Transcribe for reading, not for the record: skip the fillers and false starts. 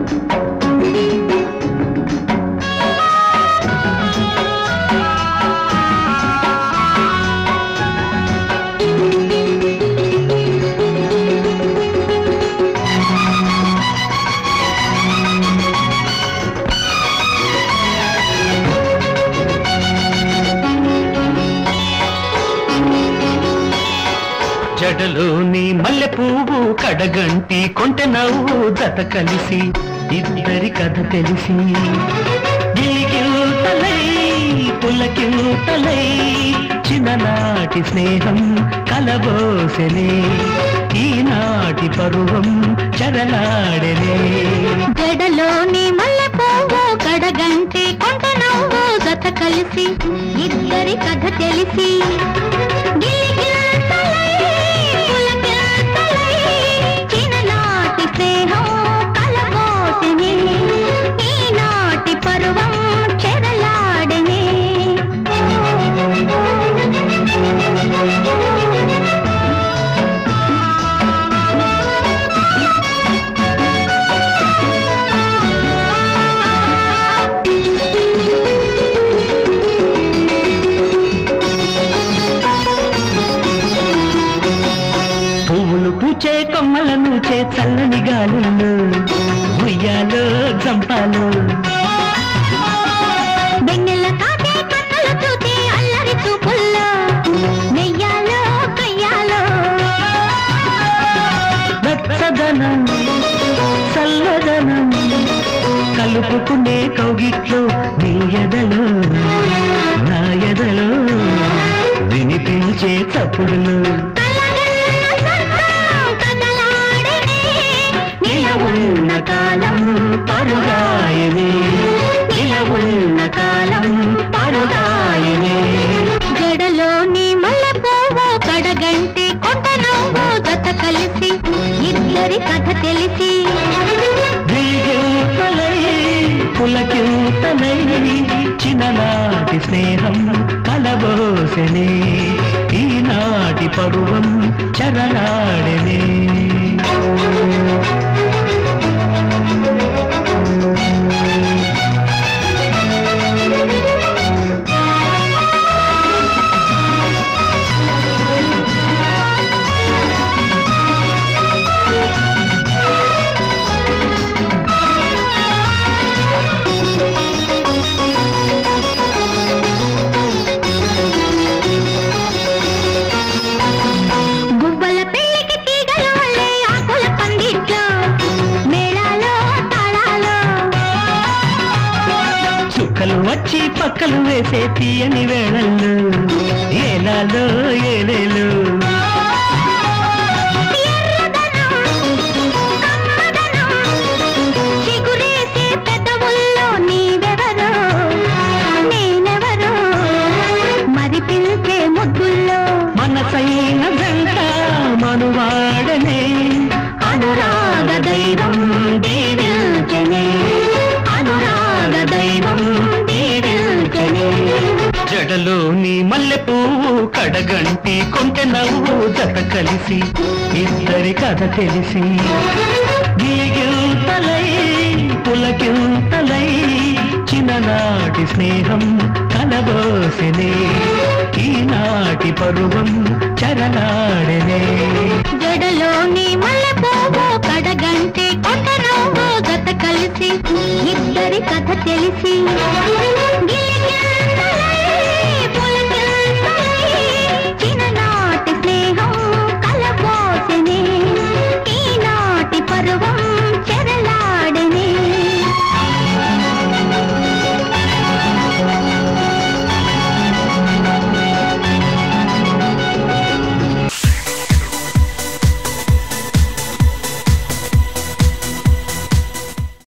జడలోని మల్లె పువ్వు కడగంటి కొంటె నవ్వు జత కలిసి ఇద్దరి కథ తెలిసి గిలిగిల్తలై పులకిల్తలై చిన్ననాటి స్నేహం కలబోసెనే ఈనాటి పరువం చరలాడెనే జడలోని మల్లె పువ్వు కడగంటి కొంటె నవ్వు జత కలిసి ఇద్దరి కథ తెలిసి పూచే కొమ్మలను చే చల్లని గాలుల్లో ఉయ్యాలో జంపాలో వెన్నెల తాటే కథలు చూతే అల్లరి చూపుల్లో నెయ్యాలో కయ్యాలో వెచ్చదనం చల్లదనం కలుపుకునే కౌగిట్లో నీ ఎదలో నా ఎదలో వినిపించే చప్పుడులు నిలవున్న కాలం పరుగాయనే నిలవున్న కాలం పరుగాయనే జడలోని మల్లె పువ్వు కడగంటి కొంట నవ్వు జత కలిసి ఇద్దరి కథ తెలిసి పులకిల్తలై చిన్ననాటి స్నేహం కలబోసెనే ఈనాటి పరువం చరలాడెనే వచ్చి పక్కలు వేసే తీయని వేళల్లో ఏలాలో ఏలేలు చిగురేసే పెదవుల్లో నీవెవరో నేనెవరో మరి పిలిచే ముద్దుల్లో మనసైన జంట మనువాడనే అనురాగ దైవం దీవించెనే అనురాగ దైవం జడలోని మల్లె పువ్వు కడగంటి కొంటె నవ్వు జత కలిసి ఇద్దరి కథ తెలిసి గిలిగిల్తలై పులకిల్తలై చిన్ననాటి స్నేహం కలబోసెనే ఈనాటి పరువం చరలాడెనే